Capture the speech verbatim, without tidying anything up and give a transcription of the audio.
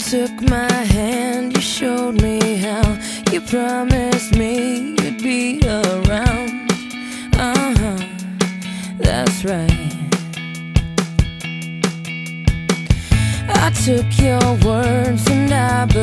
took my hand, you showed me how. You promised me you'd be around. Uh-huh, that's right. I took your words and I